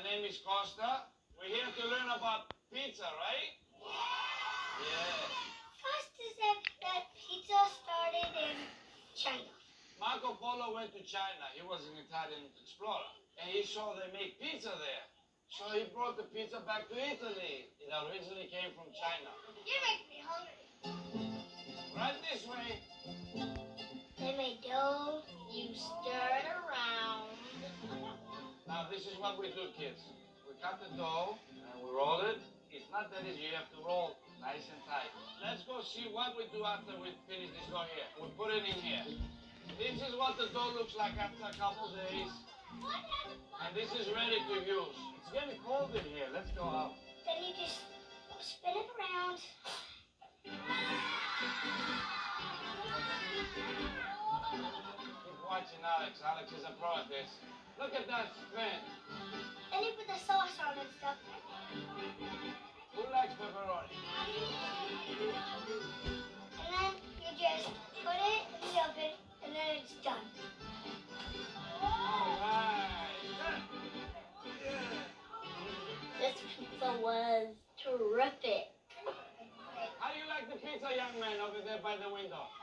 name is Costa. We're here to learn about pizza, right? Yeah. Costa said that pizza started in China. Marco Polo went to China. He was an Italian explorer. And he saw they make pizza there. So he brought the pizza back to Italy. It originally came from China. You make me hungry. Right this way. They made dough. You stir it around. Now this is what we do, kids. We cut the dough and we roll it. It's not that easy. You have to roll nice and tight. Let's go see what we do after we finish this dough here. We put it in here. This is what the dough looks like after a couple days. And this is ready to use. It's getting cold in here. Let's go out. Then you just spin it around. Keep watching Alex. Alex is a pro at this. Look at that spin. Then you put the sauce on and stuff. Who likes pepperoni? And then you just put it in the oven, and then it's done. All right. Yeah. This pizza was terrific. How do you like the pizza, young man, over there by the window?